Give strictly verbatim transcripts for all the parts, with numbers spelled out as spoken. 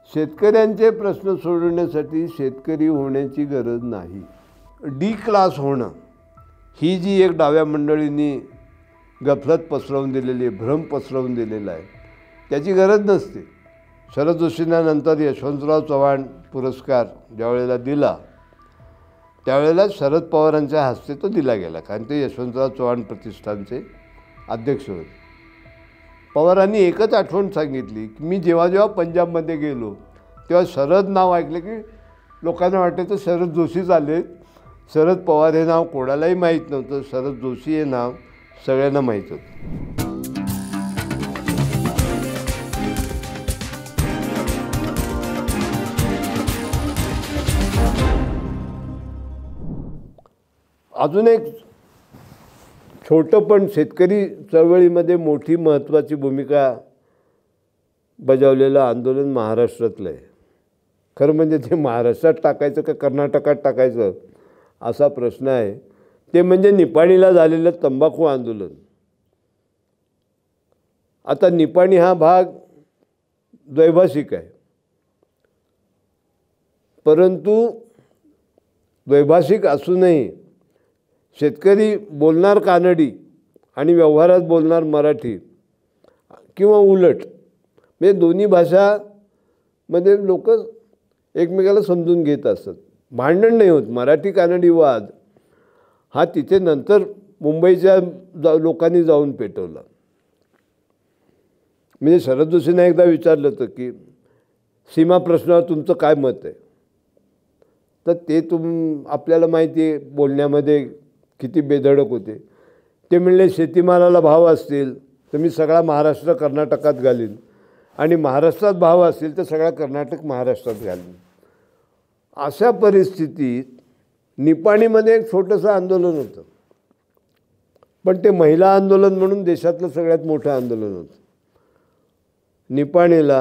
शेतकऱ्यांचे प्रश्न सोडवण्यासाठी शेतकरी होण्याची गरज नाही, डी क्लास होणं ही जी एक डाव्या मंडळींनी गफलत पसरवून दिलेली आहे, भ्रम पसरवून दिलेला आहे, त्याची गरज नसते. शरद जोशींना नंतर यशवंतराव चव्हाण पुरस्कार ज्यावेळेला दिला त्यावेळेला शरद पवारांच्या हस्ते तो दिला गेला, कारण ते यशवंतराव चव्हाण प्रतिष्ठानचे अध्यक्ष होते. पवारांनी एकच आठवण सांगितली की मी जेव्हा जेव्हा पंजाबमध्ये गेलो तेव्हा शरद नाव ऐकलं की लोकांना वाटायचं शरद जोशीच आले. शरद पवार हे नाव कोणालाही माहीत नव्हतं, शरद जोशी हे नाव सगळ्यांना माहीत होतं. अजून एक छोटं पण शेतकरी चळवळीमध्ये मोठी महत्त्वाची भूमिका बजावलेलं आंदोलन महाराष्ट्रातलं आहे. खरं म्हणजे ते महाराष्ट्रात टाकायचं का कर्नाटकात टाकायचं असा प्रश्न आहे. ते म्हणजे निपाणीला झालेलं तंबाखू आंदोलन. आता निपाणी हा भाग द्वैभाषिक आहे, परंतु द्वैभाषिक असूनही शेतकरी बोलणार कानडी आणि व्यवहारात बोलणार मराठी किंवा उलट, म्हणजे दोन्ही भाषामध्ये लोक एकमेकाला समजून घेत असतात. भांडण नाही होत. मराठी कानडी वाद हा तिथे नंतर मुंबईच्या जा लोकांनी जाऊन पेटवला. म्हणजे शरद जोशींना एकदा विचारलं होतं की सीमा प्रश्नावर तुमचं काय मत आहे, तर ते तुम आपल्याला माहिती आहे बोलण्यामध्ये किती बेधडक होते. ते म्हणले शेतीमालाला भाव असतील तर मी सगळा महाराष्ट्र कर्नाटकात घालीन, आणि महाराष्ट्रात भाव असतील तर सगळा कर्नाटक महाराष्ट्रात घालीन. अशा परिस्थितीत निपाणीमध्ये एक छोटंसं आंदोलन होतं, पण ते महिला आंदोलन म्हणून देशातलं सगळ्यात मोठं आंदोलन होतं. निपाणीला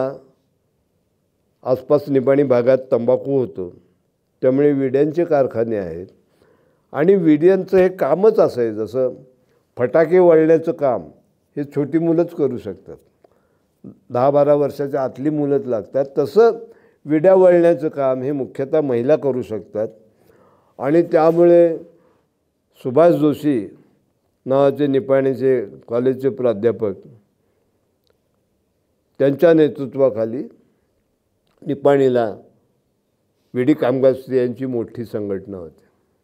आसपास निपाणी भागात तंबाखू होतो, त्यामुळे विड्यांचे कारखाने आहेत, आणि विड्यांचं हे कामच असं आहे जसं फटाके वळण्याचं काम हे छोटी मुलंच करू शकतात, दहा बारा वर्षाच्या आतली मुलंच लागतात, तसं विड्या वळण्याचं काम हे मुख्यतः महिला करू शकतात. आणि त्यामुळे सुभाष जोशी नावाचे निपाणीचे कॉलेजचे प्राध्यापक, त्यांच्या नेतृत्वाखाली निपाणीला विडी कामगार स्त्रियांची मोठी संघटना होती.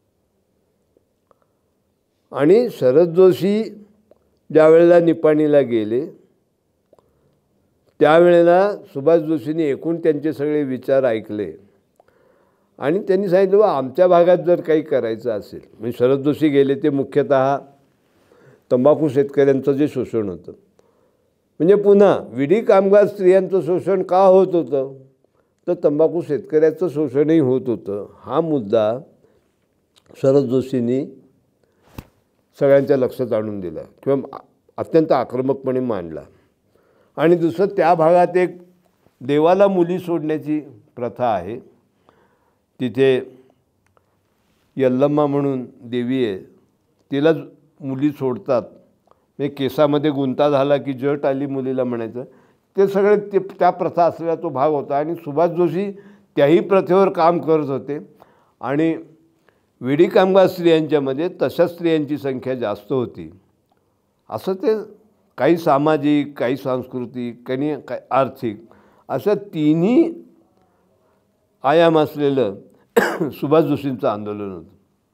आणि शरद जोशी ज्या वेळेला निपाणीला गेले त्यावेळेला सुभाष जोशींनी एकूण त्यांचे सगळे विचार ऐकले आणि त्यांनी सांगितलं बा आमच्या भागात जर काही करायचं असेल, म्हणजे शरद जोशी गेले ते मुख्यतः तंबाखू शेतकऱ्यांचं जे शोषण होतं, म्हणजे पुन्हा विडी कामगार स्त्रियांचं शोषण का होत होतं तर तंबाखू शेतकऱ्याचं शोषणही होत होतं. हा मुद्दा शरद जोशींनी सगळ्यांच्या लक्षात आणून दिला किंवा अत्यंत आक्रमकपणे मांडला. आणि दुसरं त्या भागात एक देवाला मुली सोडण्याची प्रथा आहे. तिथे यल्लम्मा म्हणून देवी आहे, तिला मुली सोडतात. म्हणजे केसामध्ये गुंता झाला की जट आली मुलीला म्हणायचं, ते सगळे ते त्या प्रथा असलेला तो भाग होता. आणि सुभाष जोशी त्याही प्रथेवर काम करत होते. आणि विडी कामगार स्त्रियांच्यामध्ये तशा स्त्रियांची संख्या जास्त होती. असं ते काही सामाजिक, काही सांस्कृतिक, काही काही आर्थिक, असं तिन्ही आयाम असलेलं सुभाष जोशींचं आंदोलन होतं.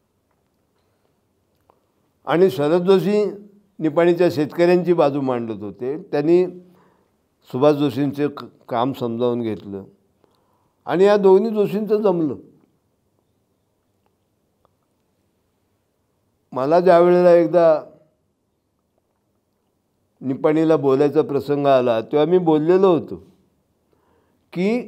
आणि शरद जोशी निपाणीच्या शेतकऱ्यांची बाजू मांडत होते. त्यांनी सुभाष जोशींचे काम समजावून घेतलं आणि या दोन्ही जोशींचं जमलं. मला ज्या वेळेला एकदा निपाणीला बोलायचा प्रसंग आला तेव्हा मी बोललेलो होतो की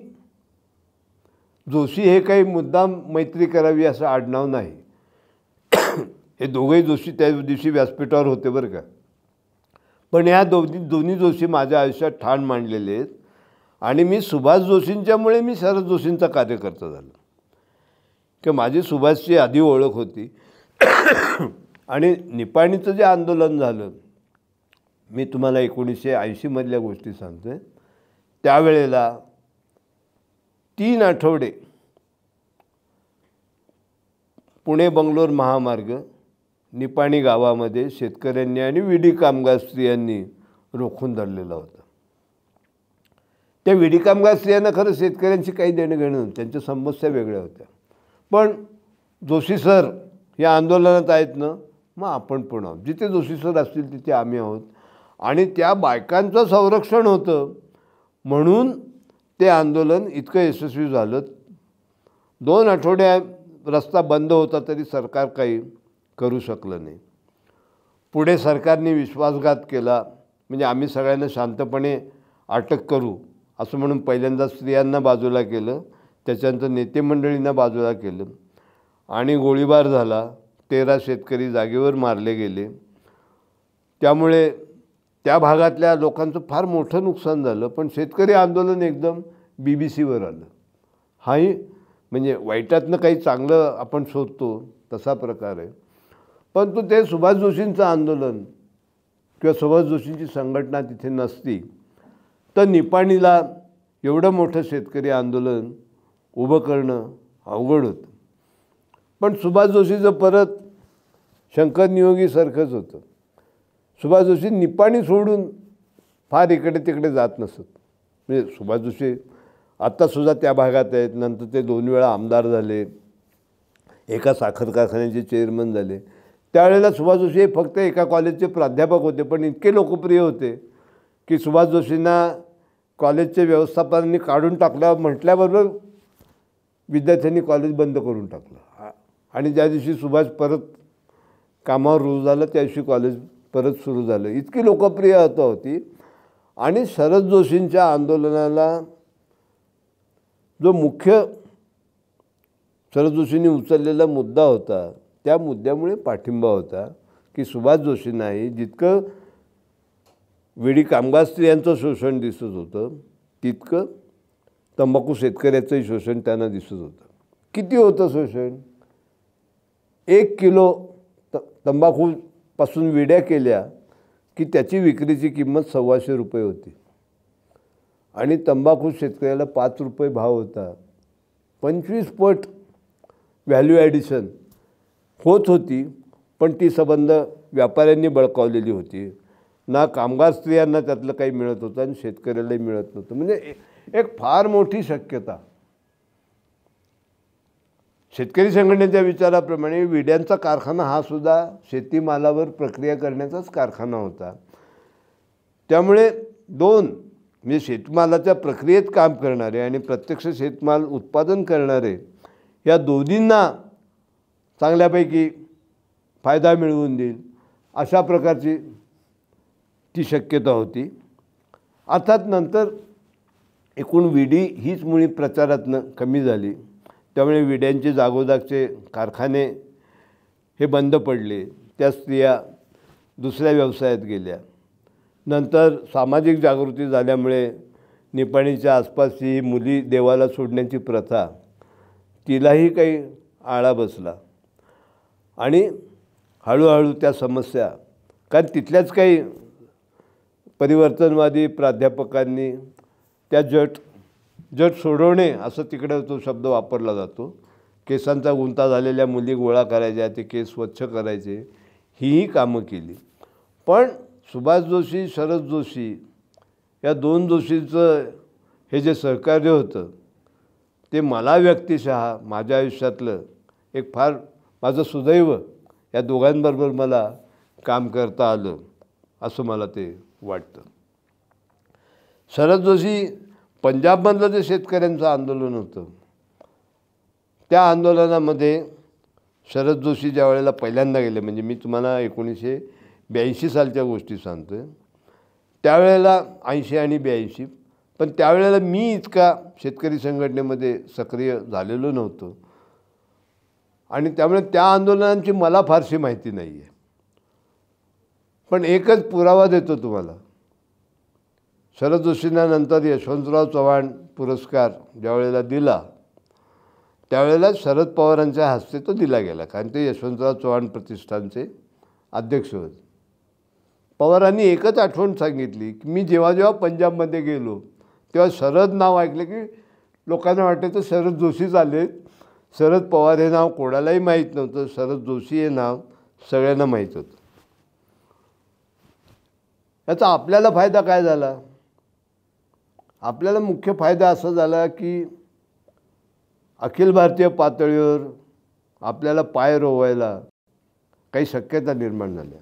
जोशी हे काही मुद्दाम मैत्री करावी असं आडनाव नाही. हे दोघंही जोशी त्या दिवशी व्यासपीठावर होते बरं का, पण ह्या दोन्ही दोन्ही जोशी माझ्या आयुष्यात ठाण मांडलेले आहेत. आणि मी सुभाष जोशींच्यामुळे मी शरद जोशींचा कार्यकर्ता झालो की माझी सुभाषची आधी ओळख होती. आणि निपाणीचं जे आंदोलन झालं, मी तुम्हाला एकोणीसशे ऐंशीमधल्या गोष्टी सांगतो आहे. त्यावेळेला तीन आठवडे पुणे बंगलोर महामार्ग निपाणी गावामध्ये शेतकऱ्यांनी आणि विडी कामगार स्त्रियांनी रोखून धरलेला होता. त्या विडी कामगार स्त्रियांना खरं शेतकऱ्यांशी काही देणं घेणं नव्हतं, त्यांच्या समस्या वेगळ्या होत्या. पण जोशी सर या आंदोलनात आहेत ना, मग आपण पण आहोत. जिथे जोशी सर असतील तिथे आम्ही आहोत. आणि त्या बायकांचं संरक्षण होतं म्हणून ते आंदोलन इतकं यशस्वी झालं. दोन आठवड्या रस्ता बंद होता तरी सरकार काही करू शकलं नाही. पुढे सरकारने विश्वासघात केला, म्हणजे आम्ही सगळ्यांना शांतपणे अटक करू असं म्हणून पहिल्यांदा स्त्रियांना बाजूला केलं, त्याच्यानंतर नेते मंडळींना बाजूला केलं आणि गोळीबार झाला. तेरा शेतकरी जागेवर मारले गेले. त्यामुळे त्या भागातल्या लोकांचं फार मोठं नुकसान झालं. पण शेतकरी आंदोलन एकदम बी बी सीवर आलं. हाही म्हणजे वाईटातनं काही चांगलं आपण शोधतो तसा प्रकार आहे. परंतु ते सुभाष जोशींचं आंदोलन किंवा सुभाष जोशींची संघटना तिथे नसती तर निपाणीला एवढं मोठं शेतकरी आंदोलन उभं करणं अवघड होतं. पण सुभाष जोशीचं परत शंकर नियोगीसारखंच होतं. सुभाष जोशी निपाणी सोडून फार इकडे तिकडे जात नसत. म्हणजे सुभाष जोशी आत्तासुद्धा त्या भागात आहेत. नंतर ते दोन वेळा आमदार झाले, एका साखर कारखान्याचे चेअरमन झाले. त्यावेळेला सुभाष जोशी हे फक्त एका कॉलेजचे प्राध्यापक होते, पण इतके लोकप्रिय होते की सुभाष जोशींना कॉलेजचे व्यवस्थापनाने काढून टाकलं म्हटल्याबरोबर विद्यार्थ्यांनी कॉलेज बंद करून टाकलं. आणि ज्या दिवशी सुभाष परत कामावर रुजू झालं त्या दिवशी कॉलेज परत सुरू झालं. इतकी लोकप्रियता होती. आणि शरद जोशींच्या आंदोलनाला जो मुख्य शरद जोशींनी उचललेला मुद्दा होता त्या मुद्द्यामुळे पाठिंबा होता की सुभाष जोशींनाही जितकं विडी कामगार स्त्रियांचं शोषण दिसत होतं तितकं तंबाखू शेतकऱ्याचंही शोषण त्यांना दिसत होतं. किती होतं शोषण? एक किलो त तंबाखूपासून विड्या केल्या की त्याची विक्रीची किंमत सव्वाशे रुपये होती आणि तंबाखू शेतकऱ्याला पाच रुपये भाव होता. पंचवीस पट व्हॅल्यू ॲडिशन होत होती. पण ती संबंध व्यापाऱ्यांनी बळकावलेली होती. ना कामगार स्त्रियांना त्यातलं काही मिळत होतं आणि शेतकऱ्यालाही मिळत नव्हतं. म्हणजे एक फार मोठी शक्यता. शेतकरी संघटनेच्या विचाराप्रमाणे विड्यांचा कारखाना हा सुद्धा शेतीमालावर प्रक्रिया करण्याचाच कारखाना होता. त्यामुळे दोन म्हणजे शेतमालाच्या प्रक्रियेत काम करणारे आणि प्रत्यक्ष शेतमाल उत्पादन करणारे या दोन्हींना चांगल्यापैकी फायदा मिळवून देईल अशा प्रकारची ती शक्यता होती. अर्थात नंतर एकूण विडी हीच मुळी प्रचारातनं कमी झाली. त्यामुळे विड्यांचे जागोजागचे कारखाने हे बंद पडले. त्या स्त्रिया दुसऱ्या व्यवसायात गेल्या. नंतर सामाजिक जागृती झाल्यामुळे निपाणीच्या आसपासची मुली देवाला सोडण्याची प्रथा तिलाही काही आळा बसला आणि हळूहळू त्या समस्या, कारण तिथल्याच काही परिवर्तनवादी प्राध्यापकांनी त्या जट जट सोडवणे असं तिकडे तो शब्द वापरला जातो. केसांचा गुंता झालेल्या मुली गोळा करायच्या, ते केस स्वच्छ करायचे, हीही कामं केली. पण सुभाष जोशी शरद जोशी या दोन जोशींचं हे जे सहकार्य होतं ते मला व्यक्तिशः माझ्या आयुष्यातलं एक फार माझं सुदैव. या दोघांबरोबर मला काम करता आलं असं मला ते वाटतं. शरद जोशी पंजाबमधलं जे शेतकऱ्यांचं आंदोलन होतं त्या आंदोलनामध्ये शरद जोशी ज्या वेळेला पहिल्यांदा गेले, म्हणजे मी तुम्हाला एकोणीसशे ब्याऐंशी सालच्या गोष्टी सांगतो आहे, त्यावेळेला ऐंशी आणि ब्याऐंशी, पण त्यावेळेला मी इतका शेतकरी संघटनेमध्ये सक्रिय झालेलो नव्हतो आणि त्यामुळे त्या आंदोलनांची मला फारशी माहिती नाही आहे. पण एकच पुरावा देतो तुम्हाला. शरद जोशींना नंतर यशवंतराव चव्हाण पुरस्कार ज्या वेळेला दिला त्यावेळेला शरद पवारांच्या हस्ते तो दिला गेला, कारण ते यशवंतराव चव्हाण प्रतिष्ठानचे अध्यक्ष होते. पवारांनी एकच आठवण सांगितली की मी जेव्हा जेव्हा पंजाबमध्ये गेलो तेव्हा शरद नाव ऐकलं की लोकांना वाटायचं शरद जोशीच आले. शरद पवार हे नाव कोणालाही माहीत नव्हतं. शरद जोशी हे नाव सगळ्यांना माहीत होतं. याचा आपल्याला फायदा काय झाला? आपल्याला मुख्य फायदा असा झाला की अखिल भारतीय पातळीवर आपल्याला पाय रोवायला काही शक्यता निर्माण झाल्या.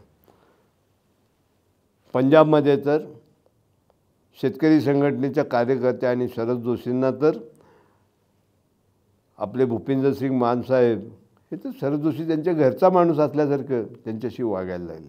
पंजाबमध्ये तर शेतकरी संघटनेच्या कार्यकर्त्या आणि शरद जोशींना तर आपले भूपिंदर सिंग मान साहेब हे तर शरद जोशी त्यांच्या घरचा माणूस असल्यासारखं त्यांच्याशी वागायला लागले.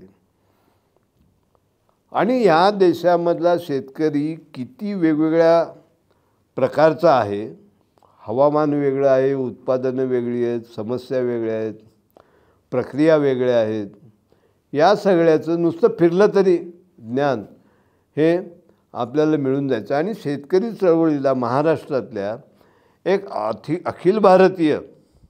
आणि ह्या देशामधला शेतकरी किती वेगवेगळ्या प्रकारचा आहे. हवामान वेगळं आहे, उत्पादनं वेगळी आहेत, समस्या वेगळ्या आहेत, प्रक्रिया वेगळ्या आहेत. या सगळ्याचं नुसतं फिरलं तरी ज्ञान हे आपल्याला मिळून जायचं. आणि शेतकरी चळवळीला महाराष्ट्रातल्या एक अथि अखिल भारतीय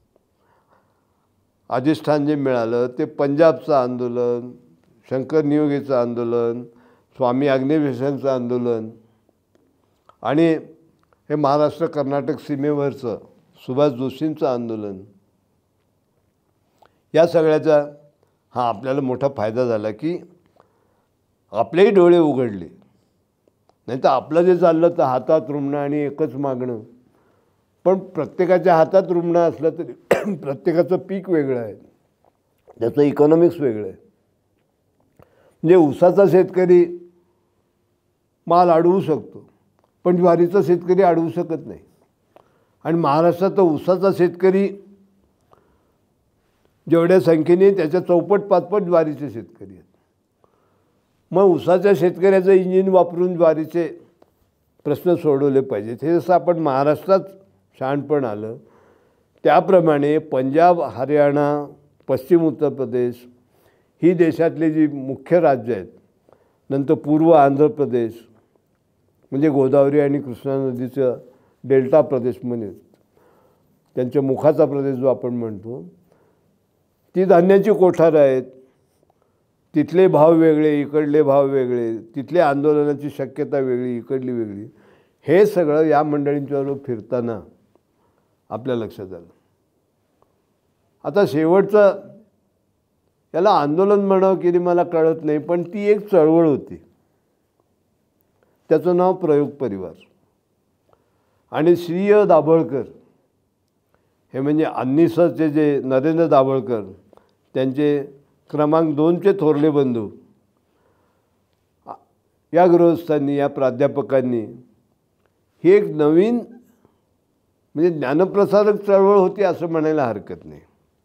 अधिष्ठान जे मिळालं ते पंजाबचं आंदोलन, शंकर नियोगीचं आंदोलन, स्वामी अग्निवेशनचं आंदोलन आणि हे महाराष्ट्र कर्नाटक सीमेवरचं सुभाष जोशींचं आंदोलन. या सगळ्याचा हा आपल्याला मोठा फायदा झाला की आपलेही डोळे उघडले. नाही तर आपलं जे चाललं तर हातात रुमणं आणि एकच मागणं. पण प्रत्येकाच्या हातात रुमणं असलं तरी प्रत्येकाचं पीक वेगळं आहे, त्याचं इकॉनॉमिक्स वेगळं आहे. म्हणजे ऊसाचा शेतकरी माल अडवू शकतो पण ज्वारीचा शेतकरी अडवू शकत नाही. आणि महाराष्ट्रात ऊसाचा शेतकरी जेवढ्या संख्येने त्याच्या चौपट पाचपट ज्वारीचे शेतकरी आहेत. मग ऊसाच्या शेतकऱ्याचं इंजिन वापरून ज्वारीचे प्रश्न सोडवले पाहिजेत. हे जसं आपण महाराष्ट्रात शहाणपण आलं त्याप्रमाणे पंजाब, हरियाणा, पश्चिम उत्तर प्रदेश ही देशातली जी मुख्य राज्य आहेत, नंतर पूर्व आंध्र प्रदेश म्हणजे गोदावरी आणि कृष्णा नदीचं डेल्टा प्रदेश म्हणजे त्यांच्या मुखाचा प्रदेश जो आपण म्हणतो, ती धान्याची कोठारं आहेत. तिथले भाव वेगळे, इकडले भाव वेगळे, तिथले आंदोलनाची शक्यता वेगळी, इकडली वेगळी. हे सगळं या मंडळींच्याबरोबर फिरताना आपल्या लक्षात आलं. आता शेवटचं याला आंदोलन म्हणावं की मला कळत नाही, पण ती एक चळवळ होती. त्याचं नाव प्रयोग परिवार. आणि श्रीय दाभोळकर हे म्हणजे अन्निसचे जे नरेंद्र दाभोळकर त्यांचे क्रमांक दोनचे थोरले बंधू, या गृहस्थांनी, या प्राध्यापकांनी ही एक नवीन म्हणजे ज्ञानप्रसारक चळवळ होती असं म्हणायला हरकत नाही.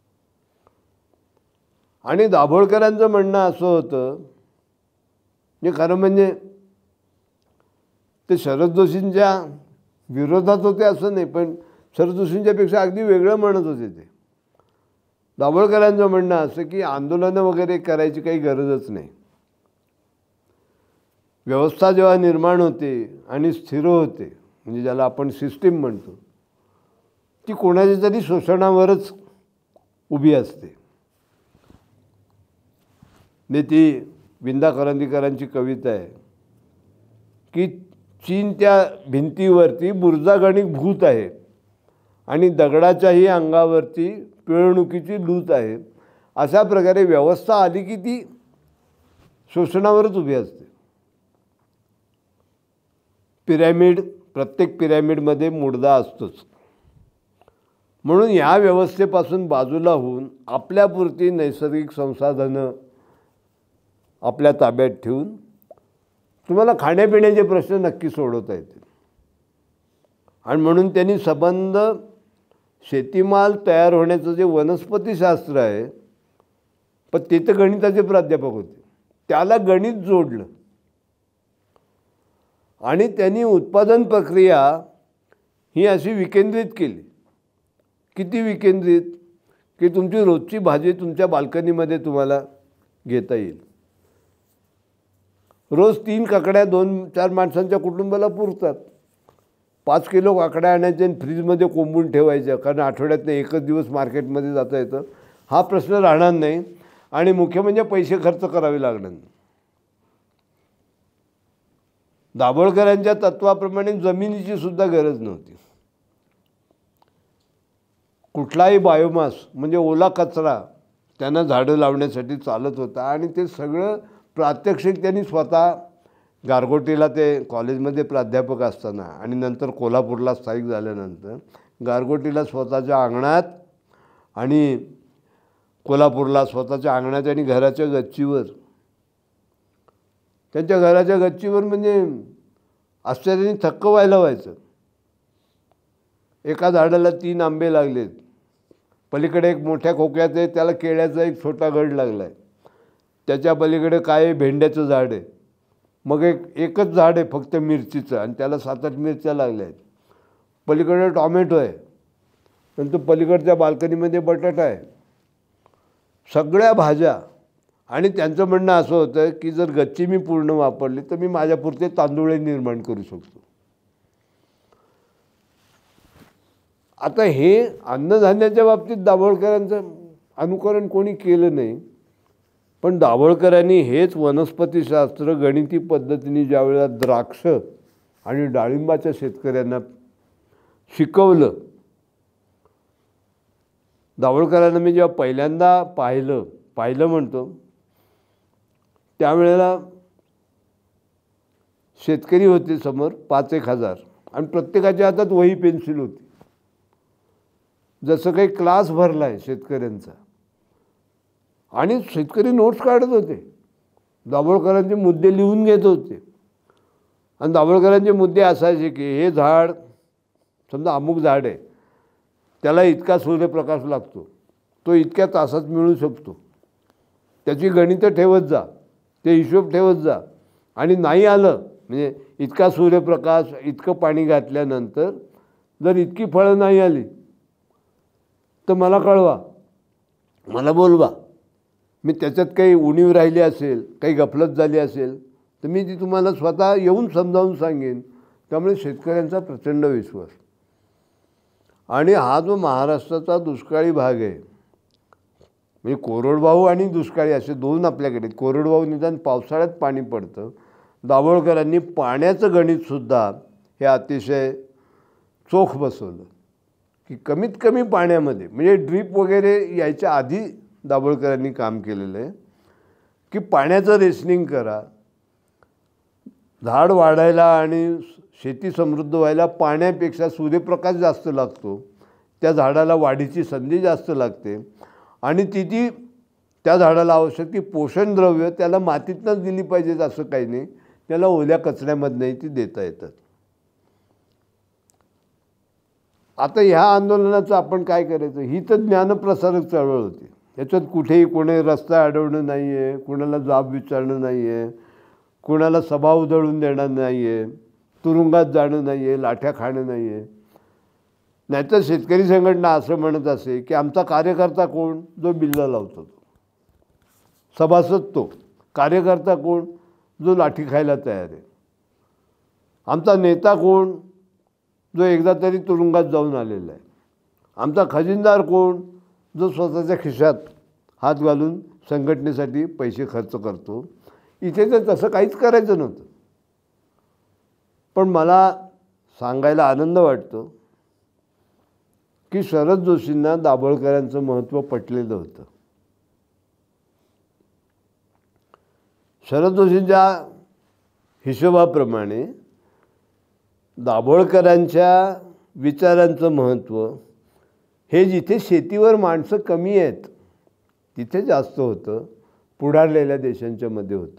आणि दाभोळकरांचं म्हणणं असं होतं म्हणजे खरं म्हणजे ते शरद जोशींच्या विरोधात होते असं नाही, पण शरद जोशींच्यापेक्षा अगदी वेगळं म्हणत होते ते. दाभोळकरांचं म्हणणं असं की आंदोलनं वगैरे करायची काही गरजच नाही. व्यवस्था जेव्हा निर्माण होते आणि स्थिर होते म्हणजे ज्याला आपण सिस्टीम म्हणतो, ती कोणाच्या तरी शोषणावरच उभी असते. ने ती विंदा करंदीकरांची कविता आहे की चीनच्या भिंतीवरती बुर्जागणिक भूत आहे आणि दगडाच्याही अंगावरती पिळवणुकीची लूत आहे. अशा प्रकारे व्यवस्था आली की ती शोषणावरच उभी असते. पिरॅमिड, प्रत्येक पिरॅमिडमध्ये मुडदा असतोच. म्हणून या व्यवस्थेपासून बाजूला होऊन आपल्यापुरती नैसर्गिक संसाधनं आपल्या ताब्यात ठेवून तुम्हाला खाण्यापिण्याचे प्रश्न नक्की सोडवता येतील. आणि म्हणून त्यांनी संबंध शेतीमाल तयार होण्याचं जे वनस्पतीशास्त्र आहे, पण ते तर गणिताचे प्राध्यापक होते, त्याला गणित जोडलं आणि त्यांनी उत्पादन प्रक्रिया ही अशी विकेंद्रित केली. किती विकेंद्रित की तुमची रोजची भाजी तुमच्या बाल्कनीमध्ये तुम्हाला घेता येईल. रोज तीन काकड्या दोन चार माणसांच्या कुटुंबाला पुरतात. पाच किलो काकड्या आणायच्या आणि फ्रीजमध्ये कोंबून ठेवायच्या, कारण आठवड्यातनं एकच दिवस मार्केटमध्ये जाता येतं. हा प्रश्न राहणार नाही आणि मुख्य म्हणजे पैसे खर्च करावे लागणार नाही. दाभोळकरांच्या तत्वाप्रमाणे जमिनीची सुद्धा गरज नव्हती. कुठलाही बायोमास म्हणजे ओला कचरा त्यांना झाडं लावण्यासाठी चालत होता आणि ते सगळं प्रात्यक्षिक त्यांनी स्वतः गारगोटीला ते कॉलेजमध्ये प्राध्यापक असताना आणि नंतर कोल्हापूरला स्थायिक झाल्यानंतर गारगोटीला स्वतःच्या अंगणात आणि कोल्हापूरला स्वतःच्या अंगणात आणि घराच्या गच्चीवर, त्यांच्या घराच्या गच्चीवर म्हणजे आश्चर्याने थक्क व्हायला व्हायचं. एका झाडाला तीन आंबे लागलेत, पलीकडे एक मोठ्या खोक्यात आहे त्याला केळ्याचा एक छोटा गड लागला आहे, त्याच्या पलीकडे काय भेंड्याचं झाड आहे, मग एक एकच झाड आहे फक्त मिरचीचं आणि त्याला सात आठ मिरच्या लागल्या आहेत, पलीकडे टॉमॅटो आहे, नंतर पलीकडच्या बाल्कनीमध्ये बटाटा आहे, सगळ्या भाज्या. आणि त्यांचं म्हणणं असं होतं की जर गच्ची मी पूर्ण वापरली तर मी माझ्यापुरते तांदूळ निर्माण करू शकतो. आता हे अन्नधान्याच्या बाबतीत दाभोळकरांचं अनुकरण कोणी केलं नाही, पण दाभोळकरांनी हेच वनस्पतीशास्त्र गणिती पद्धतीने ज्या वेळेला द्राक्ष आणि डाळिंबाच्या शेतकऱ्यांना शिकवलं, दाभोळकरांना मी जेव्हा पहिल्यांदा पाहिलं पाहिलं म्हणतो त्यावेळेला शेतकरी होते समोर पाच एक हजार आणि प्रत्येकाच्या हातात वही पेन्सिल होती. जसं काही क्लास भरला आहे शेतकऱ्यांचा आणि शेतकरी नोट्स काढत होते, दाभोळकरांचे मुद्दे लिहून घेत होते. आणि दाभोळकरांचे मुद्दे असायचे की हे झाड समजा अमुक झाड आहे, त्याला इतका सूर्यप्रकाश लागतो, तो इतक्या तासात मिळू शकतो, त्याची गणितं ठेवत जा, ते हिशोब ठेवत जा. आणि नाही आलं म्हणजे इतका सूर्यप्रकाश इतकं पाणी घातल्यानंतर जर इतकी फळं नाही आली तर मला कळवा, मला बोलवा, मी त्याच्यात काही उणीव राहिली असेल, काही गफलत झाली असेल तर मी ती तुम्हाला स्वतः येऊन समजावून सांगेन. त्यामुळे शेतकऱ्यांचा प्रचंड विश्वास. आणि हा जो महाराष्ट्राचा दुष्काळी भाग आहे म्हणजे कोरडवाहू आणि दुष्काळी असे दोन आपल्याकडे. कोरडवाहू निदान पावसाळ्यात पाणी पडतं, दाभोळकरांनी पाण्याचं गणितसुद्धा हे अतिशय चोख बसवलं की कमीत कमी पाण्यामध्ये म्हणजे ड्रीप वगैरे यायच्या आधी दाभोळकरांनी काम केलेलं आहे की पाण्याचं रेशनिंग करा. झाड वाढायला आणि शेती समृद्ध व्हायला पाण्यापेक्षा सूर्यप्रकाश जास्त लागतो, त्या झाडाला वाढीची संधी जास्त लागते आणि ती ती त्या झाडाला आवश्यक ती पोषण द्रव्य त्याला मातीतनंच दिली पाहिजेत असं काही नाही, त्याला ओल्या कचऱ्यामधनंही ती देता येतात. आता ह्या आंदोलनाचं आपण काय करायचं, ही तर ज्ञानप्रसारक चळवळ होती. याच्यात कुठेही कोणी रस्ता अडवणं नाही आहे, कुणाला जाब विचारणं नाही आहे, कुणाला सभा उधळून देणार नाही आहे, तुरुंगात जाणं नाही आहे, लाठ्या खाणं नाही आहे. नाहीतर शेतकरी संघटना असं म्हणत असे की आमचा कार्यकर्ता कोण, जो बिल्ला लावतो, सभासद तो. कार्यकर्ता कोण, जो लाठी खायला तयार आहे. आमचा नेता कोण, जो एकदा तरी तुरुंगात जाऊन आलेला आहे. आमचा खजिनदार कोण, जो स्वतःच्या खिशात हात घालून संघटनेसाठी पैसे खर्च करतो. इथे तर तसं काहीच करायचं नव्हतं. पण मला सांगायला आनंद वाटतो की शरद जोशींना दाभोळकरांचं महत्त्व पटलेलं होतं. शरद जोशींच्या हिशोबाप्रमाणे दाभोळकरांच्या विचारांचं महत्त्व हे जिथे शेतीवर माणसं कमी आहेत तिथे जास्त होतं, पुढारलेल्या देशांच्या मध्ये होतं.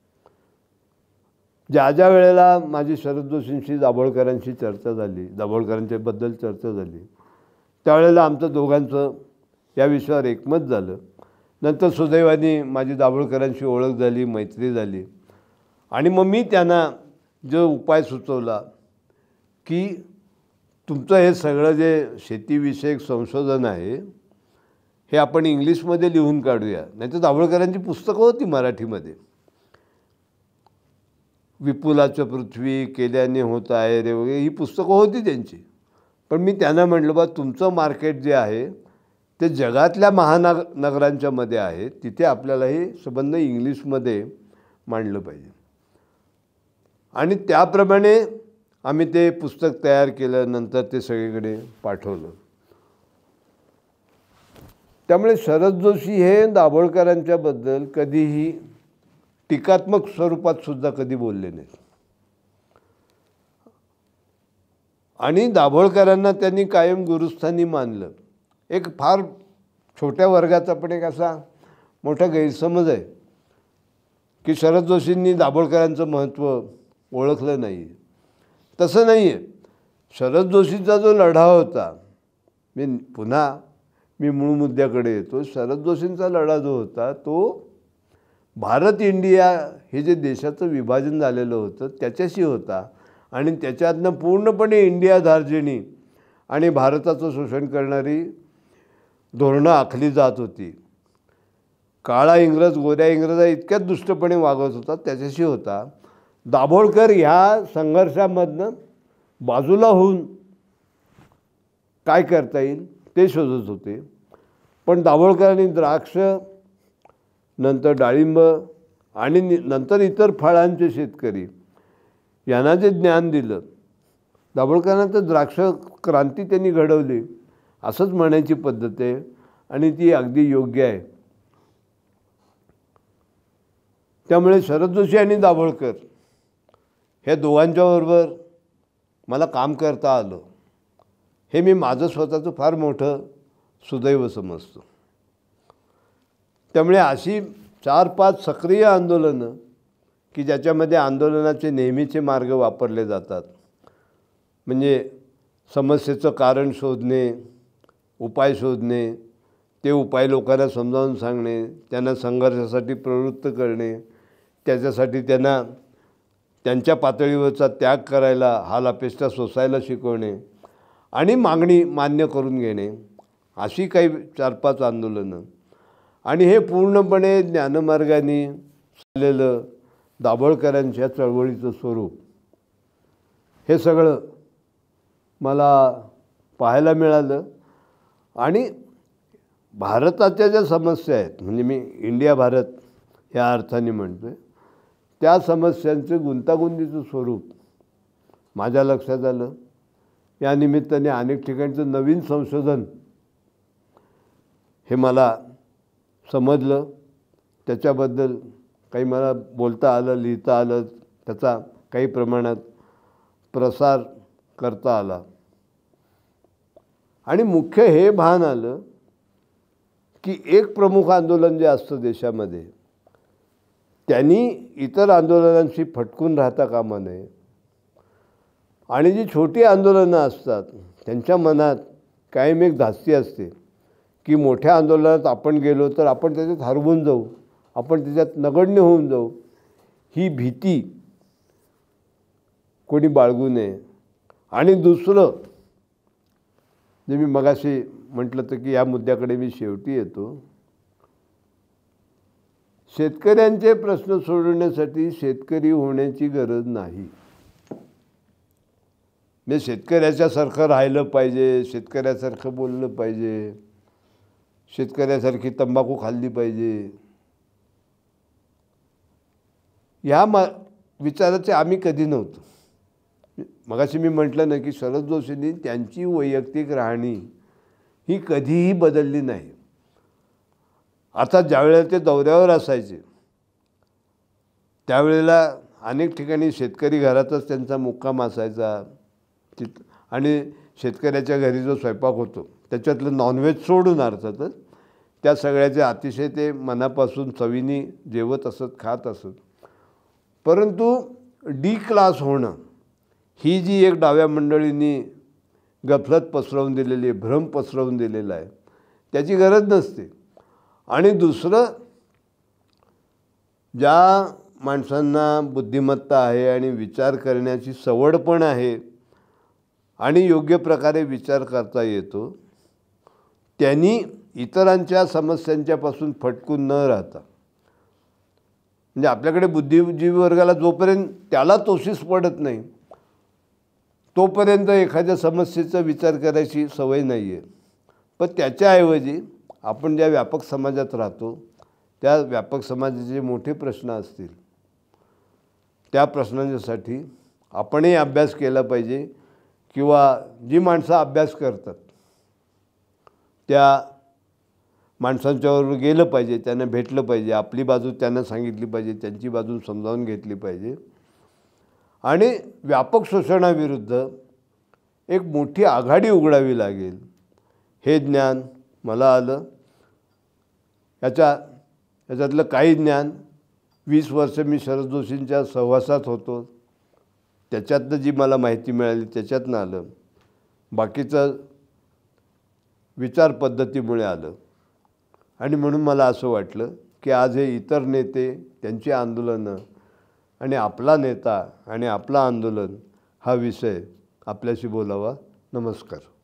ज्या ज्या वेळेला माझी शरद जोशींशी दाभोळकरांशी चर्चा झाली, दाभोळकरांच्याबद्दल चर्चा झाली, त्यावेळेला आमचं दोघांचं या विषयावर एकमत झालं. नंतर सुदैवाने माझी दाभोळकरांशी ओळख झाली, मैत्री झाली. आणि मग मी त्यांना जो उपाय सुचवला की तुमचं हे सगळं जे शेतीविषयक संशोधन आहे हे आपण इंग्लिशमध्ये लिहून काढूया. नाही तर दाभोळकरांची पुस्तकं होती मराठीमध्ये, विपुलाचं पृथ्वी, केल्याने होत आहे रे वगैरे, ही पुस्तकं होती त्यांची. पण मी त्यांना म्हटलं बा तुमचं मार्केट जे आहे ते जगातल्या महानग नगरांच्या मध्ये आहे, तिथे आपल्याला हे संबंध इंग्लिशमध्ये मांडलं पाहिजे. आणि त्याप्रमाणे आम्ही ते पुस्तक तयार केलं, नंतर ते सगळीकडे पाठवलं. त्यामुळे शरद जोशी हे दाभोळकरांच्याबद्दल कधीही टीकात्मक स्वरूपात सुद्धा कधी बोलले नाहीत आणि दाभोळकरांना त्यांनी कायम गुरुस्थानी मानलं. एक फार छोट्या वर्गाचा पण एक असा मोठा गैरसमज आहे की शरद जोशींनी दाभोळकरांचं महत्त्व ओळखलं नाही. तसं नाही आहे. शरद जोशींचा जो लढा होता, मी पुन्हा मी मूळ मुद्द्याकडे येतो. शरद जोशींचा लढा जो होता तो भारत इंडिया हे जे देशाचं विभाजन झालेलं होतं त्याच्याशी होता आणि त्याच्यातनं पूर्णपणे इंडिया धार्जिणी आणि भारताचं शोषण करणारी धोरणं आखली जात होती. काळा इंग्रज गोऱ्या इंग्रजा इतक्याच दुष्टपणे वागत होता त्याच्याशी होता. दाभोळकर ह्या संघर्षामधनं बाजूला होऊन काय करता येईल ते शोधत होते. पण दाभोळकरांनी द्राक्ष, नंतर डाळिंब आणि नंतर इतर फळांचे शेतकरी यांना जे ज्ञान दिलं, दाभोळकरांना तर द्राक्ष क्रांती त्यांनी घडवली असंच म्हणायची पद्धत आहे आणि ती अगदी योग्य आहे. त्यामुळे शरद जोशी आणि दाभोळकर ह्या दोघांच्याबरोबर मला काम करता आलं हे मी माझं स्वतःचं फार मोठं सुदैव समजतो. त्यामुळे अशी चार पाच सक्रिय आंदोलनं की ज्याच्यामध्ये आंदोलनाचे नेहमीचे मार्ग वापरले जातात, म्हणजे समस्येचं कारण शोधणे, उपाय शोधणे, ते उपाय लोकांना समजावून सांगणे, त्यांना संघर्षासाठी प्रवृत्त करणे, त्याच्यासाठी त्यांना त्यांच्या पातळीवरचा त्याग करायला, हाल अपेष्टा सोसायला शिकवणे आणि मागणी मान्य करून घेणे, अशी काही चार पाच आंदोलनं. आणि हे पूर्णपणे ज्ञानमार्गाने चाललेलं दाभोळकरांच्या चळवळीचं स्वरूप हे सगळं मला पाहायला मिळालं. आणि भारताच्या ज्या समस्या आहेत, म्हणजे मी इंडिया भारत ह्या अर्थाने म्हणतो आहे, त्या समस्यांचं गुंतागुंतीचं स्वरूप माझ्या लक्षात आलं. या निमित्ताने अनेक ठिकाणचं नवीन संशोधन हे मला समजलं. त्याच्याबद्दल काही मला बोलता आलं, लिहिता आलं, त्याचा काही प्रमाणात प्रसार करता आला. आणि मुख्य हे भान आलं की एक प्रमुख आंदोलन जे असतं देशामध्ये त्यांनी इतर आंदोलनांशी फटकून राहता कामा नये. आणि जी छोटी आंदोलनं असतात त्यांच्या मनात कायम एक धास्ती असते की मोठ्या आंदोलनात आपण गेलो तर आपण त्याच्यात हरवून जाऊ, आपण त्याच्यात नगण्य होऊन जाऊ. ही भीती कोणी बाळगू नये. आणि दुसरं जे मी मगाशी म्हटलं तर की या मुद्द्याकडे मी शेवटी येतो, शेतकऱ्यांचे प्रश्न सोडवण्यासाठी शेतकरी होण्याची गरज नाही. म्हणजे शेतकऱ्याच्यासारखं राहिलं पाहिजे, शेतकऱ्यासारखं बोललं पाहिजे, शेतकऱ्यासारखी तंबाखू खाल्ली पाहिजे, ह्या मा विचाराचे आम्ही कधी नव्हतो. मगाशी मी म्हटलं ना की शरद जोशींनी त्यांची वैयक्तिक राहणी ही कधीही बदलली नाही. आता ज्यावेळेला ते दौऱ्यावर असायचे त्यावेळेला अनेक ठिकाणी शेतकरी घरातच त्यांचा मुक्काम असायचा. तिथ आणि शेतकऱ्याच्या घरी जो स्वयंपाक होतो त्याच्यातलं नॉनव्हेज सोडून अर्थातच त्या सगळ्याचे अतिशय ते मनापासून चवीने जेवत असत, खात असत. परंतु डी क्लास होणं ही जी एक डाव्या मंडळींनी गफलत पसरवून दिलेली आहे, भ्रम पसरवून दिलेला आहे, त्याची गरज नसते. आणि दुसरं, ज्या माणसांना बुद्धिमत्ता आहे आणि विचार करण्याची सवड पण आहे आणि योग्य प्रकारे विचार करता येतो, त्यांनी इतरांच्या समस्यांच्यापासून फटकून न राहता, म्हणजे आपल्याकडे बुद्धिजीवी वर्गाला जोपर्यंत त्याला तोशीस पडत नाही तोपर्यंत एखाद्या समस्येचा विचार करायची सवय नाही आहे. पण त्याच्याऐवजी आपण ज्या व्यापक समाजात राहतो त्या व्यापक समाजाचे मोठे प्रश्न असतील त्या प्रश्नांसाठी आपणही अभ्यास केला पाहिजे. किंवा जी माणसं अभ्यास करतात त्या माणसांच्यावर गेलं पाहिजे, त्यांना भेटलं पाहिजे, आपली बाजू त्यांना सांगितली पाहिजे, त्यांची बाजू समजावून घेतली पाहिजे आणि व्यापक शोषणाविरुद्ध एक मोठी आघाडी उघडावी लागेल. हे ज्ञान मला आलं. याच्या याच्यातलं काही ज्ञान वीस वर्ष मी शरद जोशींच्या सहवासात होतो त्याच्यातनं जी मला माहिती मिळाली त्याच्यातनं आलं. बाकीचं विचार पद्धतीमुळे आलं. आणि म्हणून मला असं वाटलं की आज हे इतर नेते, त्यांची आंदोलनं आणि आपला नेता आणि आपला आंदोलन हा विषय आपल्याशी बोलावा. नमस्कार.